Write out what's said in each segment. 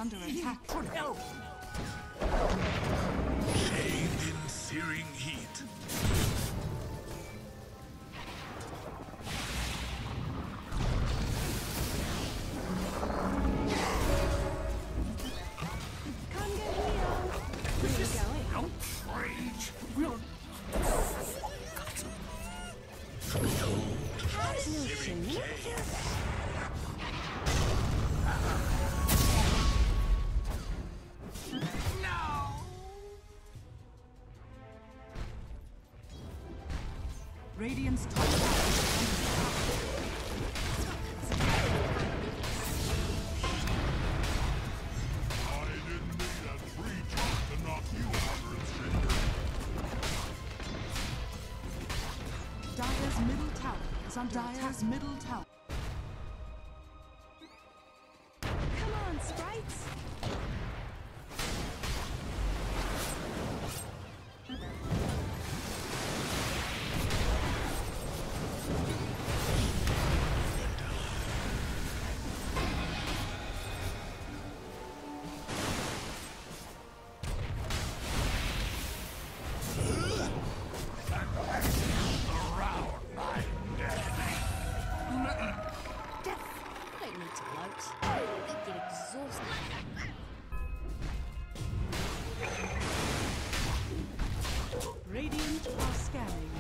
under attack. Could help. Bathed in searing heat. Come get healed. Where are you going? Outrage. We'll Searing Radiant's top tower is under I didn't need a tree trunk to knock you out, Earthshaker. Dire's middle tower is under Dire's middle tower. Come on, sprites. Radiant are scanning.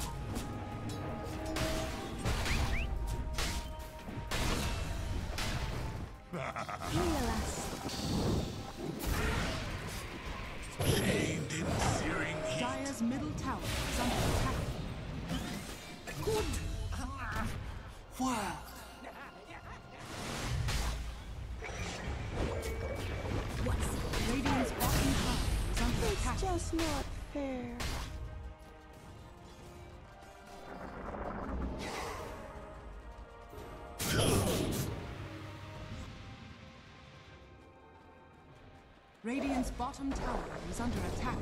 Heal us. Bathed in searing heat. Dire's middle tower is under attack. good. Wow. Radiant's bottom tower is under attack. It's just not fair. Radiant's bottom tower is under attack.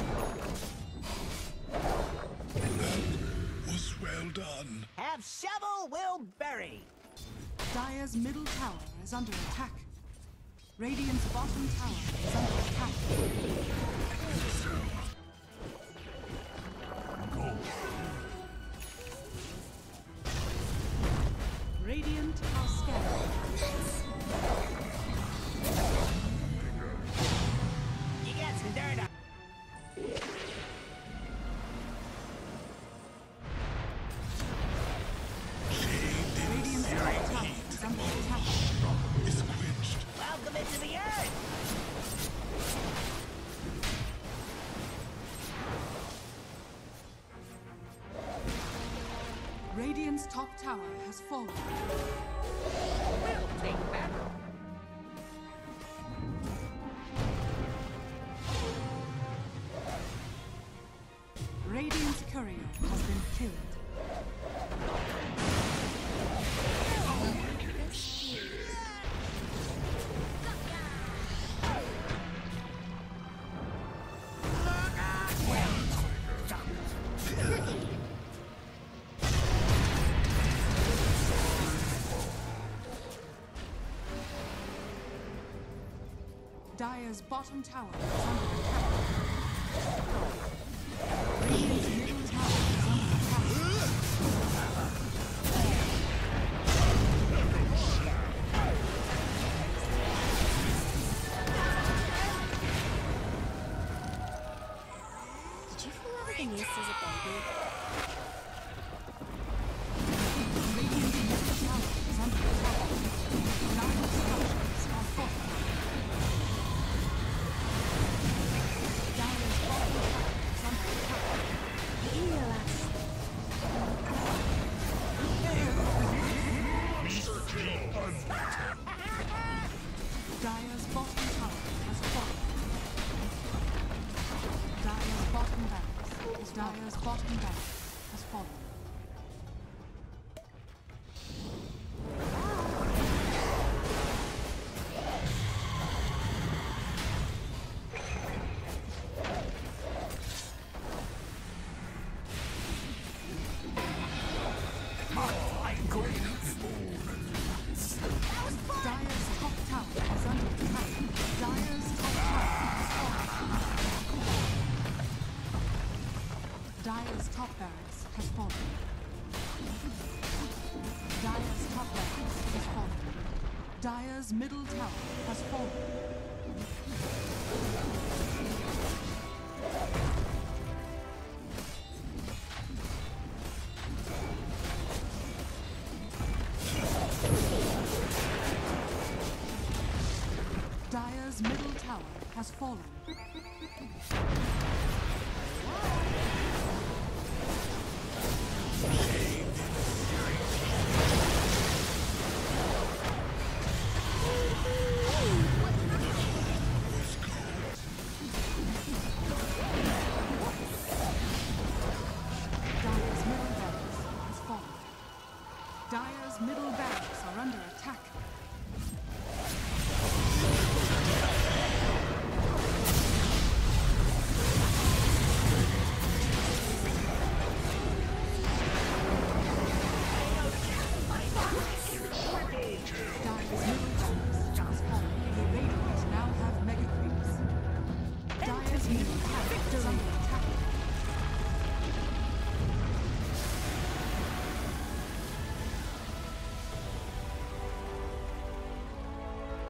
Was well done. Have shovel, will bury. Dire's middle tower is under attack. Radiant's bottom tower is under attack. Go. Radiant are scanning. You got some dirt on. Bathed in Radiant's searing top tower heat. is under attack. Is quenched. Welcome into the earth. Radiant's top tower has fallen. We'll take that. Radiant's courier has been killed. Dire's bottom tower is under attack. Radiant's middle tower is under attack. Did you fall over the nest as a baby? Radiant's middle tower is under attack. Dire's structures are fortified. Dire's bottom tower is under attack. Heal us. Dire's bottom tower has fallen. Dire's bottom barracks. Dire's bottom barracks has fallen. Dire's top tower is under attack. has fallen. Dire's top barracks has fallen. Dire's middle tower has fallen. Dire's middle tower has fallen. Dire's middle barracks has fallen. Dire's middle barracks are under attack. Dire's middle barracks has fallen. The Radiant now have mega creeps. Dire's middle barracks is under attack.